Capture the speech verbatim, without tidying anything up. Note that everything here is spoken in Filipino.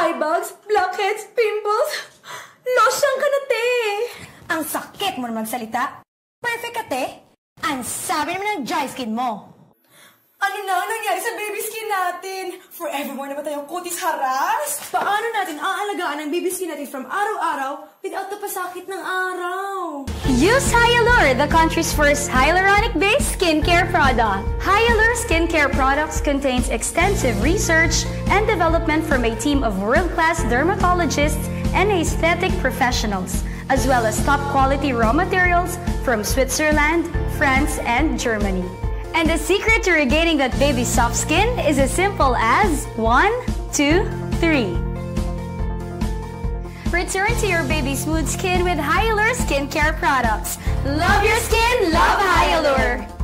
eye bags, blackheads, pimples. Losyang ka na, te. Ang sakit mo na magsalita. Perfect ka, te. Ang sabi naman ng dry skin mo. Ano na ang nangyari sa baby skin natin? Forevermore na ba tayong kutis haras? Paano natin aalagaan ang baby skin natin from araw-araw without the pasakit ng araw? Use Hyalure, the country's first hyaluronic-based skincare product. Hyalure skincare products contains extensive research and development from a team of world-class dermatologists and aesthetic professionals, as well as top-quality raw materials from Switzerland, France, and Germany. And the secret to regaining that baby's soft skin is as simple as one, two, three. Return to your baby's smooth skin with Hyalure skincare products. Love your skin, love Hyalure!